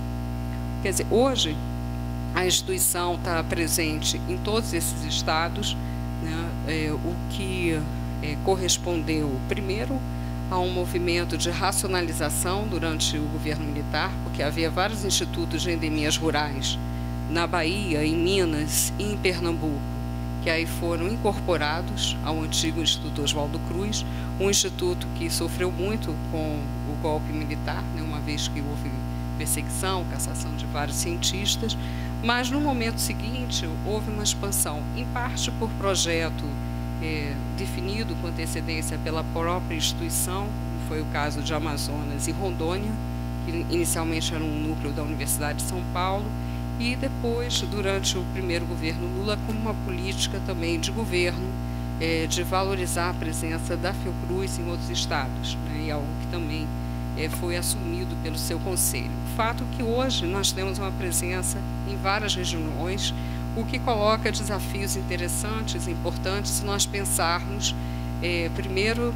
Quer dizer, hoje a instituição está presente em todos esses estados, né, é, o que é, correspondeu primeiro a um movimento de racionalização durante o governo militar, porque havia vários institutos de endemias rurais na Bahia, em Minas e em Pernambuco, que aí foram incorporados ao antigo Instituto Oswaldo Cruz, um instituto que sofreu muito com o golpe militar, né, uma vez que houve perseguição, cassação de vários cientistas, mas no momento seguinte houve uma expansão, em parte por projeto É, definido com antecedência pela própria instituição, como foi o caso de Amazonas e Rondônia, que inicialmente era um núcleo da Universidade de São Paulo, e depois, durante o primeiro governo Lula, como uma política também de governo, é, de valorizar a presença da Fiocruz em outros estados, né, e algo que também é, foi assumido pelo seu conselho. O fato é que hoje nós temos uma presença em várias regiões, o que coloca desafios interessantes, importantes, se nós pensarmos, é, primeiro,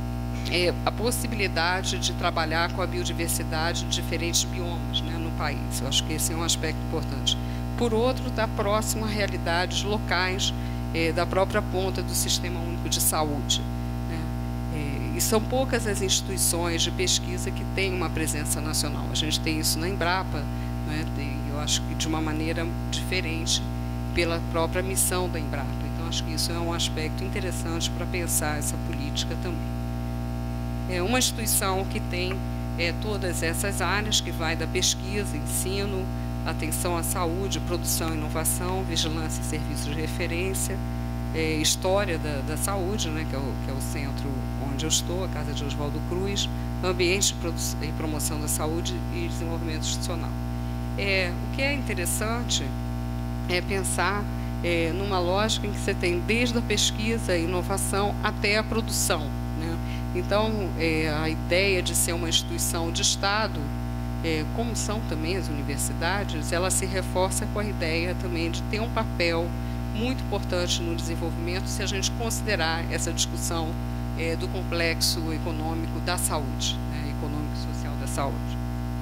é, a possibilidade de trabalhar com a biodiversidade de diferentes biomas, né, no país. Eu acho que esse é um aspecto importante. Por outro, está próximo a realidades locais é, da própria ponta do Sistema Único de Saúde. Né? É, e são poucas as instituições de pesquisa que têm uma presença nacional. A gente tem isso na Embrapa, né, tem, eu acho que de uma maneira diferente pela própria missão da Embrapa. Então, acho que isso é um aspecto interessante para pensar essa política também. É uma instituição que tem é, todas essas áreas, que vai da pesquisa, ensino, atenção à saúde, produção e inovação, vigilância e serviços de referência, é, história da, da saúde, né, que, é o, que é o centro onde eu estou, a Casa de Oswaldo Cruz, ambiente de e promoção da saúde e desenvolvimento institucional. É, o que é interessante é pensar é, numa lógica em que você tem desde a pesquisa e inovação até a produção, né? Então, é, a ideia de ser uma instituição de Estado, é, como são também as universidades, ela se reforça com a ideia também de ter um papel muito importante no desenvolvimento, se a gente considerar essa discussão é, do complexo econômico da saúde, né, econômico e social da saúde.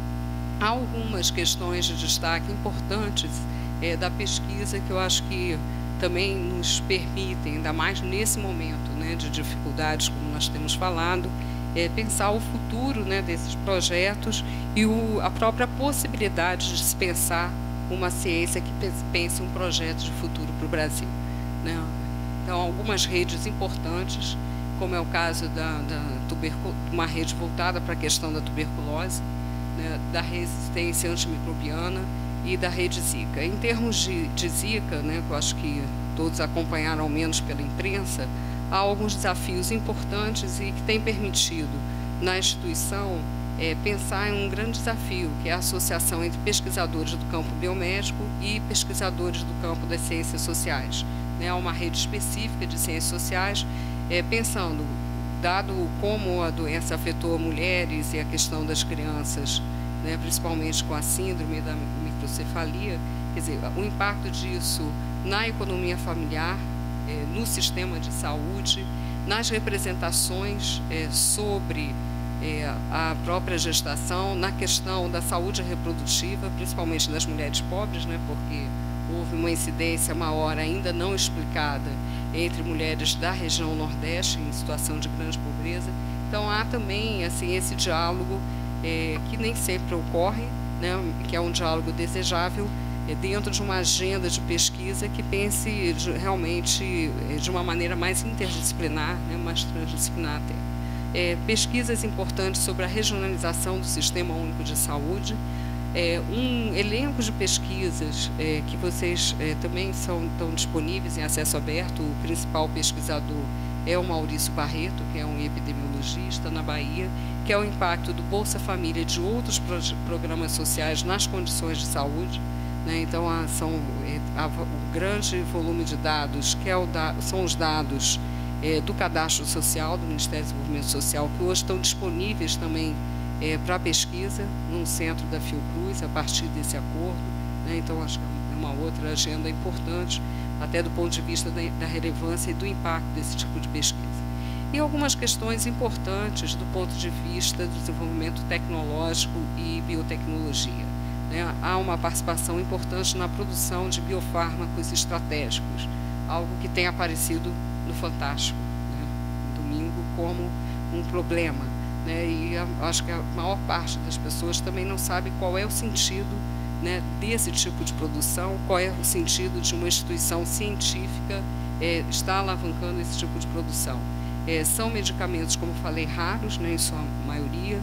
Há algumas questões de destaque importantes é, da pesquisa que eu acho que também nos permitem, ainda mais nesse momento, né, de dificuldades, como nós temos falado, é, pensar o futuro, né, desses projetos e o, a própria possibilidade de se pensar uma ciência que pense um projeto de futuro para o Brasil. Né? Então, algumas redes importantes, como é o caso da, da tubercu- uma rede voltada para a questão da tuberculose, né, da resistência antimicrobiana e da rede Zika. Em termos de, de Zika, né, que eu acho que todos acompanharam ao menos pela imprensa, há alguns desafios importantes e que têm permitido na instituição é, pensar em um grande desafio, que é a associação entre pesquisadores do campo biomédico e pesquisadores do campo das ciências sociais. Né, há uma rede específica de ciências sociais, é, pensando, dado como a doença afetou mulheres e a questão das crianças, né, principalmente com a síndrome da microcefalia, quer dizer, o impacto disso na economia familiar, eh, no sistema de saúde, nas representações eh, sobre eh, a própria gestação, na questão da saúde reprodutiva, principalmente das mulheres pobres, né, porque houve uma incidência maior ainda não explicada entre mulheres da região Nordeste em situação de grande pobreza. Então, há também assim, esse diálogo É, que nem sempre ocorre, né, que é um diálogo desejável é, dentro de uma agenda de pesquisa que pense de, realmente é, de uma maneira mais interdisciplinar, né, mais transdisciplinar até. É, pesquisas importantes sobre a regionalização do Sistema Único de Saúde, é, um elenco de pesquisas é, que vocês é, também são, estão disponíveis em acesso aberto. O principal pesquisador é o Maurício Barreto, que é um epidemiologista na Bahia, que é o impacto do Bolsa Família e de outros pro programas sociais nas condições de saúde. Né? Então, há, são, há o grande volume de dados, que é o da, são os dados é, do Cadastro Social, do Ministério do Desenvolvimento Social, que hoje estão disponíveis também é, para pesquisa num centro da Fiocruz, a partir desse acordo. Né? Então, acho que é uma outra agenda importante, até do ponto de vista da, da relevância e do impacto desse tipo de pesquisa. E algumas questões importantes do ponto de vista do desenvolvimento tecnológico e biotecnologia. Né? Há uma participação importante na produção de biofármacos estratégicos, algo que tem aparecido no Fantástico, né, domingo, como um problema. Né? E a, acho que a maior parte das pessoas também não sabe qual é o sentido, né, desse tipo de produção, qual é o sentido de uma instituição científica é, estar alavancando esse tipo de produção. É, são medicamentos, como falei, raros, né, em sua maioria.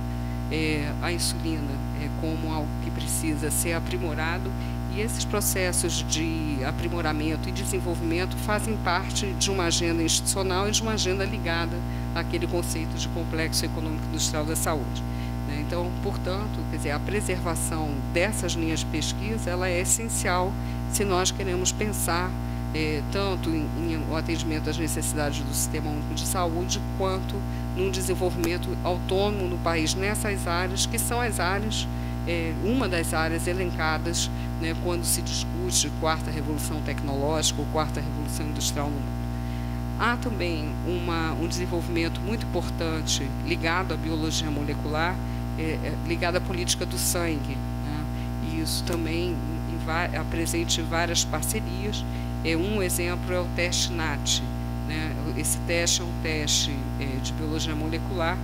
É, a insulina é como algo que precisa ser aprimorado, e esses processos de aprimoramento e desenvolvimento fazem parte de uma agenda institucional e de uma agenda ligada àquele conceito de complexo econômico industrial da saúde. Né? Então, portanto, quer dizer, a preservação dessas linhas de pesquisa ela é essencial se nós queremos pensar É, tanto em, em o atendimento às necessidades do Sistema Único de Saúde, quanto num desenvolvimento autônomo no país nessas áreas, que são as áreas é uma das áreas elencadas, né, quando se discute quarta revolução tecnológica ou quarta revolução industrial no mundo. Há também uma, um desenvolvimento muito importante ligado à biologia molecular, é, é, ligado à política do sangue, né? E isso também em, apresente em várias parcerias. É, um exemplo é o teste N A T, né? Esse teste é um teste é, de biologia molecular,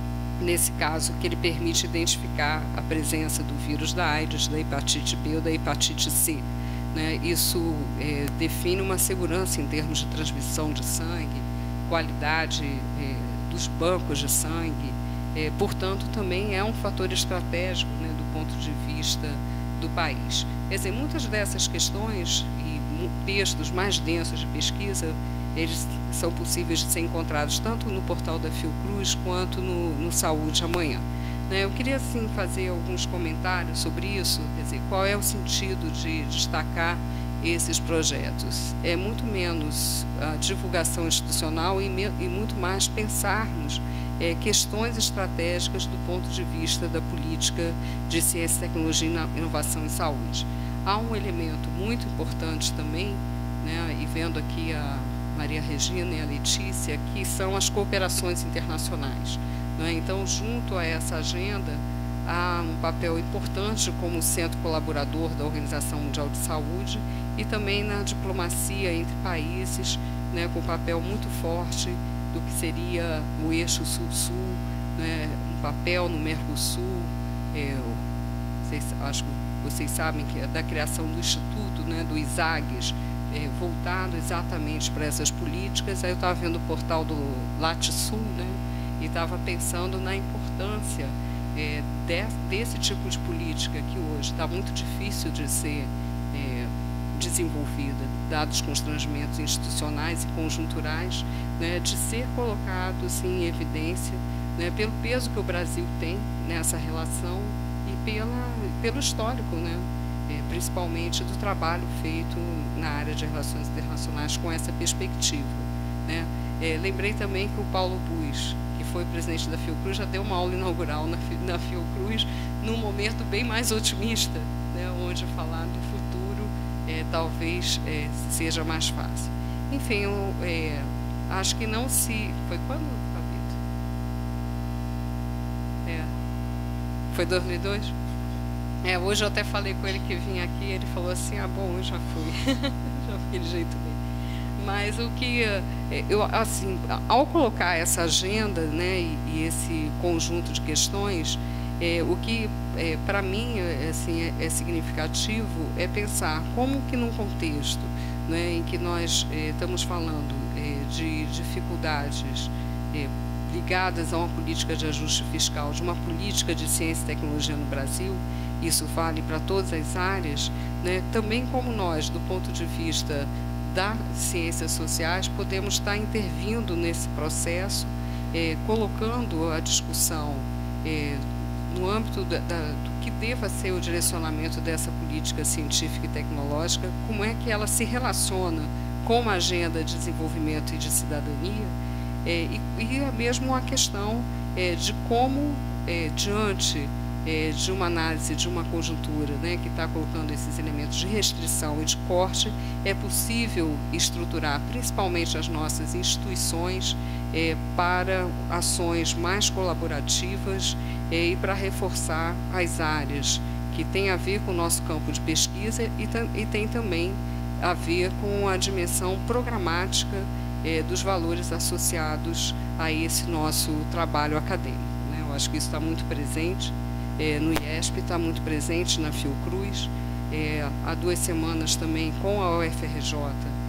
nesse caso que ele permite identificar a presença do vírus da AIDS, da hepatite B ou da hepatite C. Né, isso é, define uma segurança em termos de transmissão de sangue, qualidade é, dos bancos de sangue, é, portanto, também é um fator estratégico, né, do ponto de vista do país. Quer dizer, muitas dessas questões e textos mais densos de pesquisa, eles são possíveis de ser encontrados tanto no portal da Fiocruz quanto no, no Saúde Amanhã. Eu queria, assim, fazer alguns comentários sobre isso, quer dizer, qual é o sentido de destacar esses projetos. É muito menos a divulgação institucional e, me, e muito mais pensarmos é, questões estratégicas do ponto de vista da política de ciência, tecnologia, inovação e saúde. Há um elemento muito importante também, né, e vendo aqui a Maria Regina e a Letícia, que são as cooperações internacionais. Então, junto a essa agenda, há um papel importante como centro colaborador da Organização Mundial de Saúde e também na diplomacia entre países, né, com um papel muito forte do que seria o eixo sul-sul, né, um papel no Mercosul, é, vocês, acho que vocês sabem que é da criação do Instituto, né, do ISAGES, é, voltado exatamente para essas políticas. Aí eu estava vendo o portal do LATSUL, né, e estava pensando na importância é, de, desse tipo de política que hoje está muito difícil de ser é, desenvolvida, dados os constrangimentos institucionais e conjunturais, né, de ser colocado assim, em evidência, né, pelo peso que o Brasil tem nessa relação e pela, pelo histórico, né, é, principalmente do trabalho feito na área de relações internacionais com essa perspectiva. Né. É, lembrei também que o Paulo Buis, que foi presidente da Fiocruz, já deu uma aula inaugural na, na Fiocruz, num momento bem mais otimista, né, onde falar do futuro é, talvez é, seja mais fácil. Enfim, eu é, acho que não se... Foi quando, Fabito? É, foi dois mil e dois? É, hoje eu até falei com ele que vinha aqui, ele falou assim, ah, bom, eu já fui, já fui de jeito bem. Mas o que eu, assim, ao colocar essa agenda, né, e, e esse conjunto de questões, é, o que é, para mim assim, é, é significativo é pensar como que num contexto, né, em que nós é, estamos falando é, de dificuldades é, ligadas a uma política de ajuste fiscal, de uma política de ciência e tecnologia no Brasil, isso vale para todas as áreas, né, também como nós, do ponto de vista das ciências sociais, podemos estar intervindo nesse processo, eh, colocando a discussão eh, no âmbito da, da, do que deva ser o direcionamento dessa política científica e tecnológica, como é que ela se relaciona com a agenda de desenvolvimento e de cidadania, eh, e, e é mesmo a questão eh, de como, eh, diante É, de uma análise de uma conjuntura, né, que está colocando esses elementos de restrição e de corte, é possível estruturar principalmente as nossas instituições é, para ações mais colaborativas é, e para reforçar as áreas que têm a ver com o nosso campo de pesquisa e, e tem também a ver com a dimensão programática é, dos valores associados a esse nosso trabalho acadêmico. Né? Eu acho que isso está muito presente. É, no I E S P, está muito presente na Fiocruz. É, há duas semanas também com a U F R J,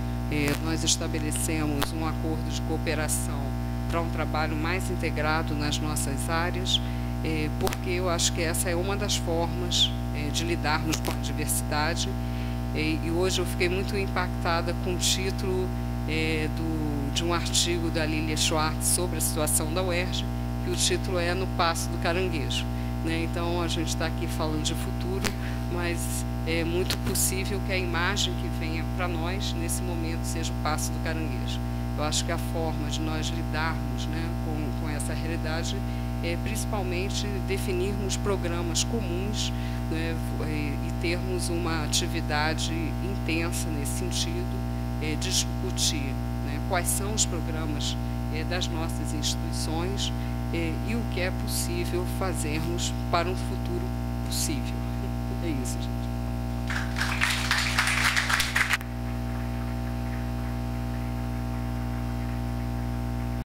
é, nós estabelecemos um acordo de cooperação para um trabalho mais integrado nas nossas áreas, é, porque eu acho que essa é uma das formas é, de lidarmos com a diversidade. É, e hoje eu fiquei muito impactada com o título é, do, de um artigo da Lilia Schwartz sobre a situação da U E R J, que o título é No Passo do Caranguejo. Né? Então, a gente está aqui falando de futuro, mas é muito possível que a imagem que venha para nós, nesse momento, seja o passo do caranguejo. Eu acho que a forma de nós lidarmos, né, com, com essa realidade é, principalmente definirmos programas comuns, né, e termos uma atividade intensa nesse sentido, é, discutir, né, quais são os programas é, das nossas instituições é, e o que é possível fazermos para um futuro possível. É isso, gente.